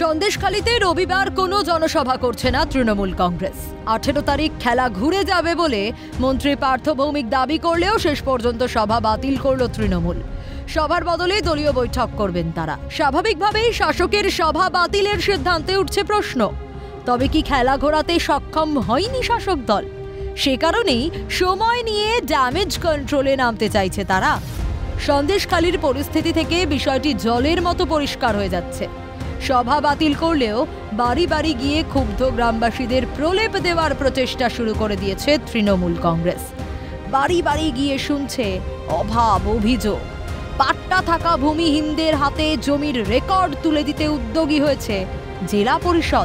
সন্দেশখালীতে রবিবার কোনো জনসভা করছে না তৃণমূল কংগ্রেস। 18 তারিখ খেলা ঘুরে যাবে বলে মন্ত্রী পার্থ ভৌমিক দাবি করলেও শেষ পর্যন্ত সভা বাতিল করল তৃণমূল। সভার বদলে দলীয় বৈঠক করবেন তারা। স্বাভাবিকভাবেই শাসকের সভা বাতিলের সিদ্ধান্তে উঠছে প্রশ্ন, তবে কি খেলা ঘোরাতে সক্ষম হয়নি শাসক দল? সে কারণেই সময় নিয়ে ড্যামেজ কন্ট্রোলে নামতে চাইছে তারা। সন্দেশখালীর পরিস্থিতি থেকে বিষয়টি জলের মতো পরিষ্কার হয়ে যাচ্ছে। সভা বাতিল করলেও বাড়ি বাড়ি গিয়ে ক্ষুব্ধ গ্রামবাসীদের প্রলেপ দেওয়ার প্রচেষ্টা শুরু করে দিয়েছে তৃণমূল কংগ্রেস। বাড়ি বাড়ি গিয়ে শুনছে অভাব, অভিযোগ। পাট্টা থাকা ভূমিহীনদের হাতে জমির রেকর্ড তুলে দিতে উদ্যোগী হয়েছে জেলা পরিষদ।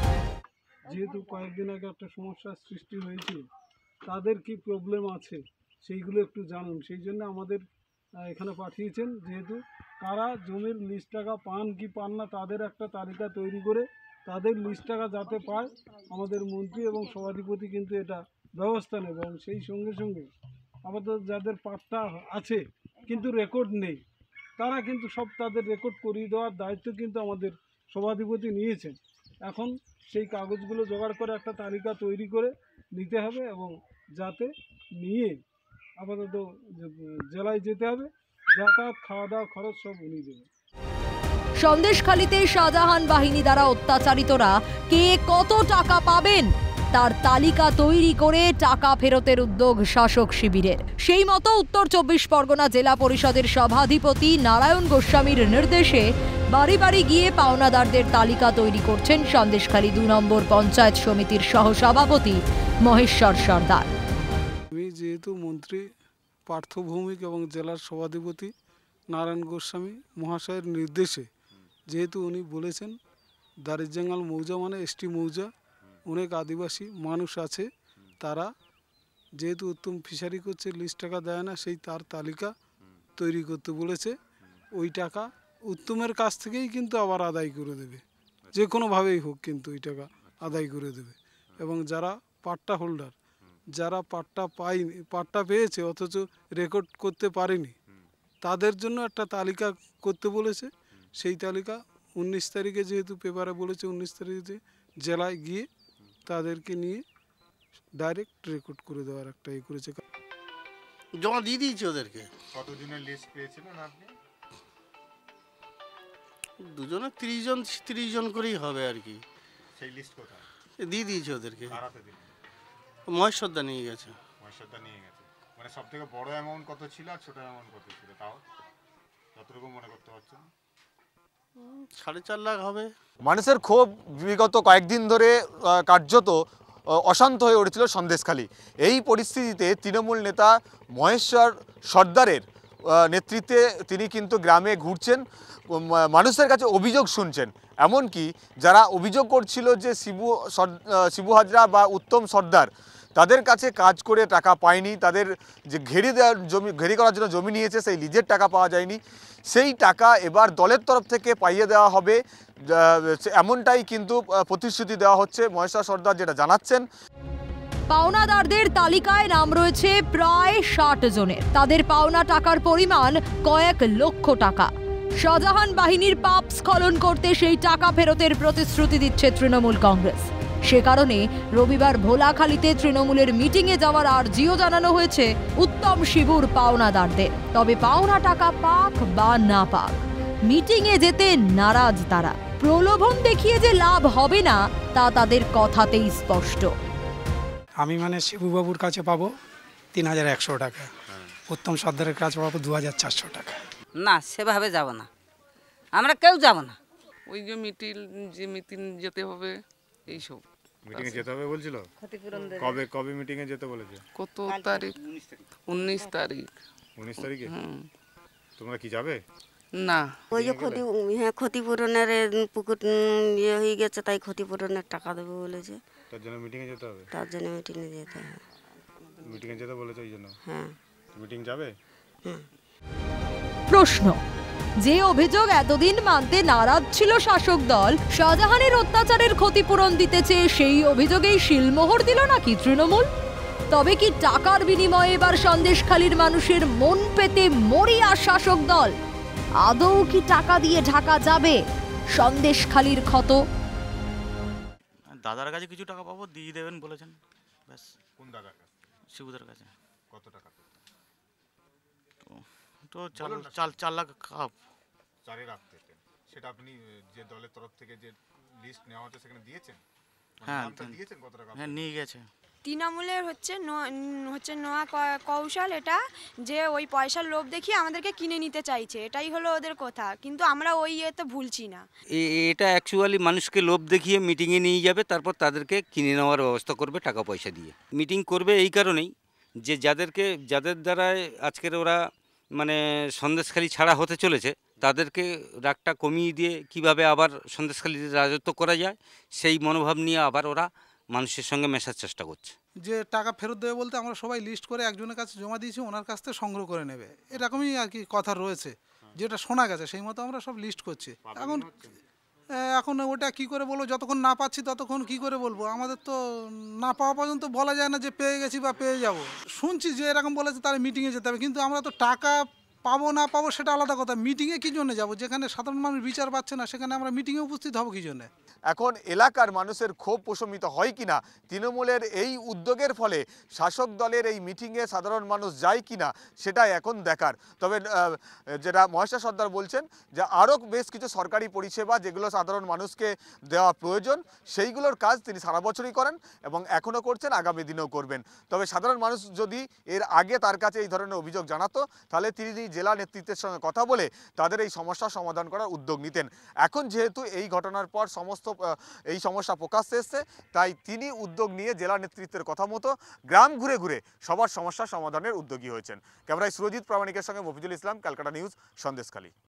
যেহেতু কয়েকদিন আগে একটা সমস্যার সৃষ্টি হয়েছে, তাদের কি প্রবলেম আছে সেইগুলো একটু জানুন। সেই জন্য আমাদের এখানে পাঠিয়েছেন, যেহেতু কারা জমির লিস্ট টাকা পান কি পান না তাদের একটা তালিকা তৈরি করে তাদের লিস্ট টাকা যাতে পায়, আমাদের মন্ত্রী এবং সভাধিপতি কিন্তু এটা ব্যবস্থা নেবে। এবং সেই সঙ্গে সঙ্গে আমাদের যাদের পাট্টা আছে কিন্তু রেকর্ড নেই, তারা কিন্তু সব তাদের রেকর্ড করিয়ে দেওয়ার দায়িত্ব কিন্তু আমাদের সভাধিপতি নিয়েছেন। এখন সেই কাগজগুলো জোগাড় করে একটা তালিকা তৈরি করে নিতে হবে এবং যাতে নিয়ে আপাতত জেলায় যেতে হবে, যাতায়াত খাওয়া দাওয়া খরচ সব উনি দেবে। সন্দেশখালীতে শাহজাহান বাহিনী দ্বারা অত্যাচারিতরা কে কত টাকা পাবেন তার তালিকা তৈরি করে টাকা ফেরতের উদ্যোগ শাসক শিবিরের। সেই মতো উত্তর 24 পরগনা জেলা পরিষদের সভাধিপতি নারায়ণ গোস্বামীর নির্দেশে বাড়ি বাড়ি গিয়ে পাওনাদারদের তালিকা তৈরি করছেন সন্দেশখালী 2 নম্বর পঞ্চায়েত সমিতির সহসভাপতি মহেশ্বর সর্দার। আমি যেহেতু মন্ত্রী পার্থ ভৌমিক এবং জেলার সভাধিপতি নারায়ণ গোস্বামী মহাশয়ের নির্দেশে, যেহেতু উনি বলেছেন দারিজঙ্গাল মৌজা মানে এসটি মৌজা, অনেক আদিবাসী মানুষ আছে, তারা যেহেতু উত্তম ফিশারি করছে, লিস্ট টাকা দেয় না, সেই তার তালিকা তৈরি করতে বলেছে। ওই টাকা উত্তমের কাছ থেকেই কিন্তু আবার আদায় করে দেবে, যে কোনোভাবেই হোক কিন্তু ওই টাকা আদায় করে দেবে। এবং যারা পাট্টা হোল্ডার, যারা পাট্টা পায়নি, পাট্টা পেয়েছে অথচ রেকর্ড করতে পারেনি, তাদের জন্য একটা তালিকা করতে বলেছে। সেই তালিকা 19 তারিখে, যেহেতু পেপারে বলেছে 19 তারিখে জেলায় গিয়ে তাদেরকে নিয়ে ডাইরেক্ট রেকর্ড করে দেওয়ার একটা করেছে। জমা দিয়ে দিয়েছে ওদেরকে। কতদিনের লিস্ট পেয়েছিলেন আপনি? দুজনে 30 জন করেই হবে আর কি। সেই লিস্ট কোথায় দিয়ে দিয়েছে ওদেরকে? মহেশ্বরদা নিয়ে গেছে। মহেশ্বরদা নিয়ে গেছে। মানে সব থেকে বড় অ্যামাউন্ট কত ছিল আর ছোট অ্যামাউন্ট কত ছিল, তাও যতটুকু মনে করতে পারছেন? 4.5 লাখ হবে। মানুষের ক্ষোভ বিগত কয়েকদিন ধরে কার্যত অশান্ত হয়ে উঠেছিল সন্দেশখালী। এই পরিস্থিতিতে তৃণমূল নেতা মহেশ্বর সর্দারের নেতৃত্বে তিনি কিন্তু গ্রামে ঘুরছেন, মানুষের কাছে অভিযোগ শুনছেন। এমনকি যারা অভিযোগ করছিল যে শিবু হাজরা বা উত্তম সর্দার তাদের কাছে কাজ করে টাকা পায়নি, তাদের যে ঘেরি করার জন্য জমি নিয়েছে সেই লিজের টাকা পাওয়া যায়নি, সেই টাকা এবার দলের তরফ থেকে পাইয়ে দেওয়া হবে, এমনটাই কিন্তু প্রতিশ্রুতি দেওয়া হচ্ছে। মহেশ্বর সর্দার যেটা জানাচ্ছেন, পাওনাদারদের তালিকায় নাম রয়েছে প্রায় 60 জনের। তাদের পাওনা টাকার পরিমাণ কয়েক লক্ষ টাকা। শাহজাহান বাহিনীর পাপ স্খলন করতে সেই টাকা ফেরতের প্রতিশ্রুতি দিচ্ছে তৃণমূল কংগ্রেস। সে কারণে রবিবার ভোলাখালীতে তৃণমূলের মিটিংয়ে যাওয়ার আর্জিও জানানো হয়েছে উত্তম শিবুর পাওনাদারদের। তবে পাওনা টাকা পাক বা না পাক, মিটিংয়ে যেতে নারাজ তারা। প্রলোভন দেখিয়ে যে লাভ হবে না তা তাদের কথাতেই স্পষ্ট। আমি শিবুবাবুর কাছে পাবো 3100 টাকা, উত্তম সর্দারের কাছে পাবো 2400 টাকা। না, সেভাবে যাব না, আমরা কেউ যাব না। ওই যে মিটিং যেতে হবে, এইসব মিটিংয়ে যেতে হবে বলছিল। কবে মিটিংয়ে যেতে বলেছে? কত তারিখ? 19 তারিখ। 19 তারিখে? তোমরা কি যাবে? না, ওই যে ক্ষতিপূরণের পুকুর ইয়ে হয়ে গেছে, তাই ক্ষতিপূরণের টাকা দেবে বলেছে। তার জন্য মিটিংয়ে যেতে হবে? তার জন্য মিটিংয়ে যেতে হবে। মিটিংয়ে যেতে বলেছে ওই জন্য? হ্যাঁ। মিটিং যাবে? প্রশ্ন, যে অভিযোগ এতদিন মানতে নারাজ ছিল শাসক দল, শাহজাহানের অত্যাচারের ক্ষতিপূরণ দিতে চেয়ে সেই অভিযোগেই শিলমোহর দিল নাকি তৃণমূল? তবে কি টাকার বিনিময়ে এবার সন্দেশখালীর মানুষের মন পেতে মরিয়া শাসক দল? আদৌ কি টাকা দিয়ে ঢাকা যাবে সন্দেশখালির ক্ষত। দাদার কাছে কিছু টাকা পাবো, দিয়ে দেবেন বলেছেন, ব্যাস। কোন দাদার কাছে? শিবুদার কাছে। কত টাকা? তো 4 লাখ কাপ। 4 লাখ থেকে সেটা আপনি যে দলের তরফ থেকে যে লিস্ট নেওয়া হচ্ছে সেখানে দিয়েছেন? হ্যাঁ দিয়েছেন কত টাকা? হ্যাঁ নিয়ে গেছে। তৃণমূলের হচ্ছে নোয়া কৌশল এটা, যে ওই পয়সার লোভ দেখিয়ে আমাদেরকে কিনে নিতে চাইছে, এটাই হলো ওদের কথা, কিন্তু আমরা ওই ইয়েতে ভুলছি না। এটা অ্যাকচুয়ালি মানুষকে লোভ দেখিয়ে মিটিংয়ে নিয়ে যাবে, তারপর তাদেরকে কিনে নেওয়ার ব্যবস্থা করবে টাকা পয়সা দিয়ে। মিটিং করবে এই কারণেই যে যাদের দ্বারা আজকের ওরা মানে সন্দেশখালি ছাড়া হতে চলেছে, তাদেরকে রাগটা কমিয়ে দিয়ে কিভাবে আবার সন্দেশখালিতে রাজত্ব করা যায় সেই মনোভাব নিয়ে আবার ওরা মানুষের সঙ্গে মেশার চেষ্টা করছে। যে টাকা ফেরত দেবে বলতে আমরা সবাই লিস্ট করে একজনের কাছে জমা দিয়েছি, ওনার কাছ থেকে সংগ্রহ করে নেবে, এরকমই আর কি কথা রয়েছে, যেটা শোনা গেছে সেই মতো আমরা সব লিস্ট করছি। এখন ওটা কি করে বলবো, যতক্ষণ না পাচ্ছি ততক্ষণ কি করে বলবো, আমাদের তো না পাওয়া পর্যন্ত বলা যায় না যে পেয়ে গেছি বা পেয়ে যাব। শুনছি যে এরকম বলেছে তারা মিটিংয়ে যেতে হবে, কিন্তু আমরা তো টাকা পাবো না পাবো সেটা আলাদা কথা, মিটিংয়ে কী জন্য যাবো? যেখানে সাধারণ মানুষ বিচার পাচ্ছে না সেখানে আমরা মিটিংয়ে উপস্থিত হব কী জন্যে? এখন এলাকার মানুষের ক্ষোভ প্রশমিত হয় কিনা, তৃণমূলের এই উদ্যোগের ফলে শাসক দলের এই মিটিংয়ে সাধারণ মানুষ যায় কিনা সেটাই এখন দেখার। তবে যেটা মহেশ্বর সর্দার বলছেন যে আরও বেশ কিছু সরকারি পরিষেবা যেগুলো সাধারণ মানুষকে দেওয়া প্রয়োজন, সেইগুলোর কাজ তিনি সারা বছরই করেন এবং এখনও করছেন, আগামী দিনেও করবেন। তবে সাধারণ মানুষ যদি এর আগে তার কাছে এই ধরনের অভিযোগ জানাতো, তাহলে তিনি জেলা নেতৃত্বের সঙ্গে কথা বলে তাদের এই সমস্যার সমাধান করার উদ্যোগ নিতেন। এখন যেহেতু এই ঘটনার পর এই সমস্যা প্রকাশ্যে এসছে, তাই তিনি উদ্যোগ নিয়ে জেলা নেতৃত্বের কথা মতো গ্রাম ঘুরে ঘুরে সবার সমস্যা সমাধানের উদ্যোগী হয়েছেন। ক্যামেরায় সুরজিৎ প্রামাণিকের সঙ্গে মফিজুল ইসলাম, ক্যালকাটা নিউজ, সন্দেশখালী।